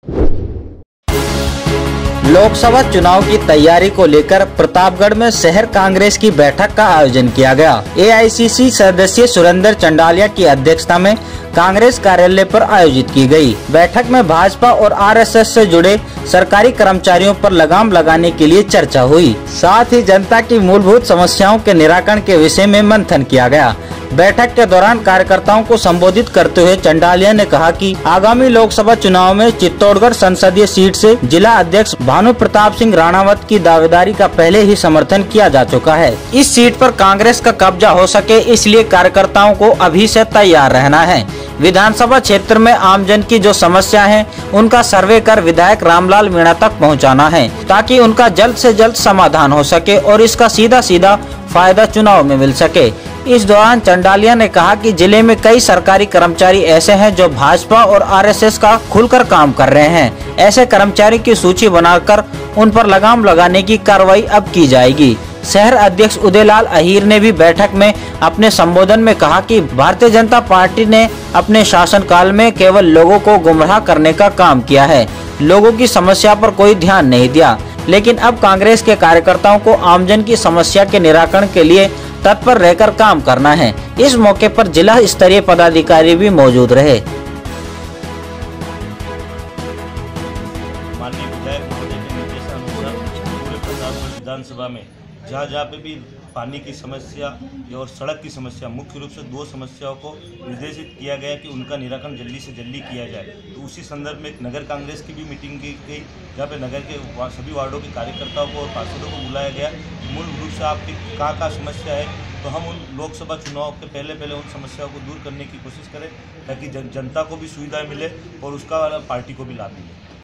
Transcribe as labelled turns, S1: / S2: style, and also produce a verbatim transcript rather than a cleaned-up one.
S1: लोकसभा चुनाव की तैयारी को लेकर प्रतापगढ़ में शहर कांग्रेस की बैठक का आयोजन किया गया। ए आई सी सी सदस्य सुरेंद्र चंडालिया की अध्यक्षता में कांग्रेस कार्यालय पर आयोजित की गई। बैठक में भाजपा और आर एस एस से जुड़े सरकारी कर्मचारियों पर लगाम लगाने के लिए चर्चा हुई। साथ ही जनता की मूलभूत समस्याओं के निराकरण के विषय में मंथन किया गया। बैठक के दौरान कार्यकर्ताओं को संबोधित करते हुए चंडालिया ने कहा कि आगामी लोकसभा चुनाव में चित्तौड़गढ़ संसदीय सीट से जिला अध्यक्ष भानु प्रताप सिंह राणावत की दावेदारी का पहले ही समर्थन किया जा चुका है। इस सीट पर कांग्रेस का कब्जा हो सके, इसलिए कार्यकर्ताओं को अभी से तैयार रहना है। विधानसभा क्षेत्र में आमजन की जो समस्या है उनका सर्वे कर विधायक रामलाल मीणा तक पहुंचाना है, ताकि उनका जल्द से जल्द समाधान हो सके और इसका सीधा सीधा फायदा चुनाव में मिल सके। इस दौरान चंडालिया ने कहा कि जिले में कई सरकारी कर्मचारी ऐसे हैं जो भाजपा और आर एस एस का खुलकर काम कर रहे हैं। ऐसे कर्मचारी की सूची बनाकर उन पर लगाम लगाने की कार्रवाई अब की जाएगी। शहर अध्यक्ष उदयलाल अहीर ने भी बैठक में अपने संबोधन में कहा कि भारतीय जनता पार्टी ने अपने शासनकाल में केवल लोगों को गुमराह करने का काम किया है, लोगों की समस्या पर कोई ध्यान नहीं दिया। लेकिन अब कांग्रेस के कार्यकर्ताओं को आमजन की समस्या के निराकरण के लिए तत्पर रहकर काम करना है। इस मौके पर जिला स्तरीय पदाधिकारी भी मौजूद रहे।
S2: माननीय विधायक महोदय के निर्देशानुसार पूरे प्रतापगढ़ विधानसभा में जहाँ जहाँ पे भी पानी की समस्या और सड़क की समस्या, मुख्य रूप से दो समस्याओं को निर्देशित किया गया कि उनका निराकरण जल्दी से जल्दी किया जाए। तो उसी संदर्भ में एक नगर कांग्रेस की भी मीटिंग की गई, जहाँ पे नगर के सभी वार्डों के कार्यकर्ताओं को और पार्षदों को बुलाया गया। मूल रूप से आपकी कहाँ कहाँ समस्या है, तो हम उन लोकसभा चुनाव के पहले पहले उन समस्याओं को दूर करने की कोशिश करें, ताकि जनता को भी सुविधा मिले और उसका पार्टी को भी लाभ मिले।